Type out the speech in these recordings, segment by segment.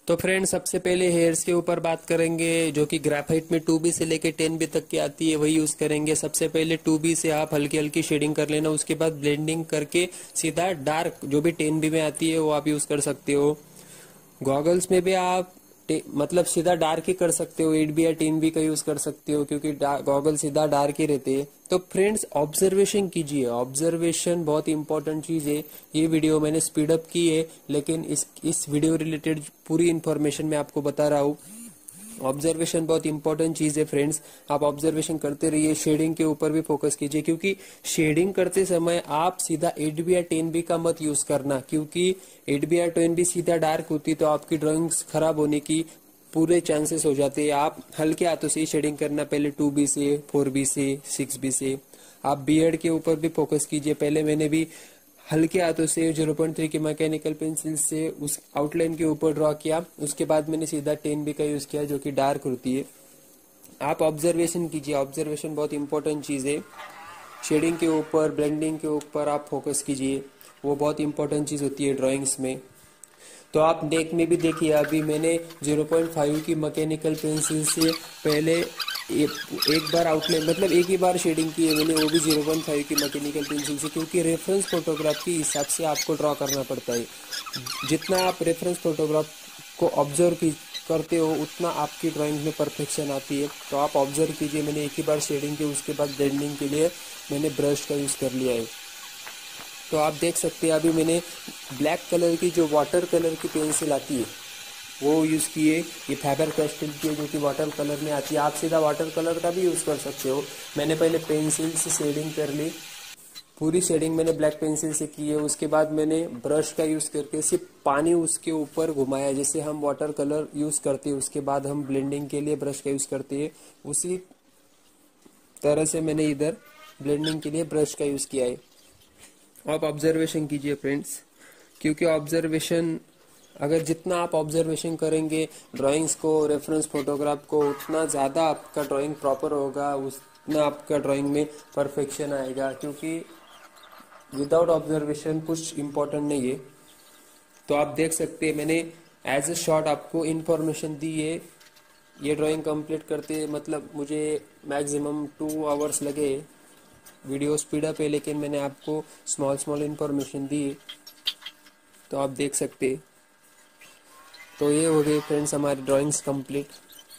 तो फ्रेंड्स सबसे पहले हेयर्स के ऊपर बात करेंगे, जो कि ग्रेफाइट में 2B से लेके 10B तक की आती है, वही यूज करेंगे। सबसे पहले 2B से आप हल्की हल्की शेडिंग कर लेना, उसके बाद ब्लेंडिंग करके सीधा डार्क जो भी 10B में आती है वो आप यूज कर सकते हो। गॉगल्स में भी आप मतलब सीधा डार्क ही कर सकते हो, 8B या 10B का यूज कर सकते हो, क्योंकि गॉगल सीधा डार्क ही रहते हैं। तो फ्रेंड्स ऑब्जर्वेशन कीजिए, ऑब्जर्वेशन बहुत इंपॉर्टेंट चीज है। ये वीडियो मैंने स्पीड अप की है, लेकिन इस वीडियो रिलेटेड पूरी इन्फॉर्मेशन मैं आपको बता रहा हूँ। ऑब्जर्वेशन बहुत इंपॉर्टेंट चीज है फ्रेंड्स, आप ऑब्जर्वेशन करते रहिए। शेडिंग के ऊपर भी फोकस कीजिए, क्योंकि शेडिंग करते समय आप सीधा 8B या 10B का मत यूज करना, क्योंकि 8B या 10B सीधा डार्क होती तो आपकी ड्राइंग्स खराब होने की पूरे चांसेस हो जाते हैं। आप हल्के हाथों से ही शेडिंग करना, पहले 2B से, 4B से, 6B से। आप बियर्ड के ऊपर भी फोकस कीजिए। पहले मैंने भी हल्के हाथों से 0.3 की मैकेनिकल पेंसिल से उस आउटलाइन के ऊपर ड्रॉ किया, उसके बाद मैंने सीधा 10B का यूज किया, जो कि डार्क होती है। आप ऑब्जर्वेशन कीजिए, ऑब्जर्वेशन बहुत इंपॉर्टेंट चीज है। शेडिंग के ऊपर, ब्लेंडिंग के ऊपर आप फोकस कीजिए, वो बहुत इंपॉर्टेंट चीज होती है ड्राइंग्स में। तो आप नेक में भी देखिए, अभी मैंने 0.5 की मैकेनिकल पेंसिल से पहले एक बार आउटलाइन मतलब एक ही बार शेडिंग की है मैंने, वो भी 0.5 की मैकेनिकल पेंसिल से, क्योंकि रेफरेंस फोटोग्राफ के हिसाब से आपको ड्रॉ करना पड़ता है। जितना आप रेफरेंस फोटोग्राफ को ऑब्जर्व करते हो उतना आपकी ड्राइंग में परफेक्शन आती है। तो आप ऑब्जर्व कीजिए, मैंने एक ही बार शेडिंग की, उसके बाद ब्लेंडिंग के लिए मैंने ब्रश का यूज़ कर लिया है। तो आप देख सकते हैं अभी मैंने ब्लैक कलर की जो वाटर कलर की पेंसिल आती है वो यूज़ की है। ये फैबर कैस्टल की है, जो कि वाटर कलर में आती है। आप सीधा वाटर कलर का भी यूज़ कर सकते हो। मैंने पहले पेंसिल से शेडिंग कर ली, पूरी शेडिंग मैंने ब्लैक पेंसिल से की है। उसके बाद मैंने ब्रश का यूज़ करके सिर्फ पानी उसके ऊपर घुमाया, जैसे हम वाटर कलर यूज़ करते हैं, उसके बाद हम ब्लेंडिंग के लिए ब्रश का यूज़ करते हैं, उसी तरह से मैंने इधर ब्लेंडिंग के लिए ब्रश का यूज़ किया है। आप ऑब्जर्वेशन कीजिए फ्रेंड्स, क्योंकि ऑब्जर्वेशन अगर जितना आप ऑब्जर्वेशन करेंगे ड्राइंग्स को, रेफरेंस फोटोग्राफ को, उतना ज़्यादा आपका ड्राइंग प्रॉपर होगा, उतना आपका ड्राइंग में परफेक्शन आएगा। क्योंकि विदाउट ऑब्जर्वेशन कुछ इम्पोर्टेंट नहीं है। तो आप देख सकते हैं मैंने एज ए शॉर्ट आपको इन्फॉर्मेशन दी है। ये ड्राइंग कंप्लीट करते मतलब मुझे मैक्सिमम 2 आवर्स लगे। वीडियो स्पीड अप है, लेकिन मैंने आपको स्मॉल स्मॉल इन्फॉर्मेशन दी है, तो आप देख सकते हैं। तो ये हो गई फ्रेंड्स हमारी ड्राइंग्स कंप्लीट।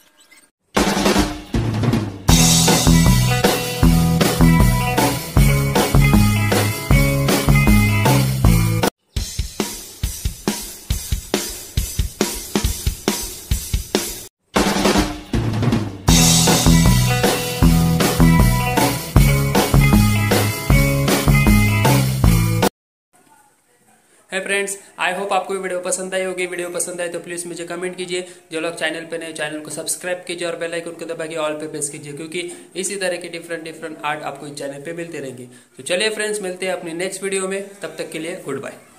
है फ्रेंड्स, आई होप आपको वीडियो पसंद आई होगी। वीडियो पसंद आए तो प्लीज मुझे कमेंट कीजिए। जो लोग चैनल पे नए, चैनल को सब्सक्राइब कीजिए और बेल आइकन को दबा के ऑल पे प्रेस कीजिए, क्योंकि इसी तरह के डिफरेंट आर्ट आपको इस चैनल पे मिलते रहेंगे। तो चलिए फ्रेंड्स, मिलते हैं अपनी नेक्स्ट वीडियो में, तब तक के लिए गुड बाय।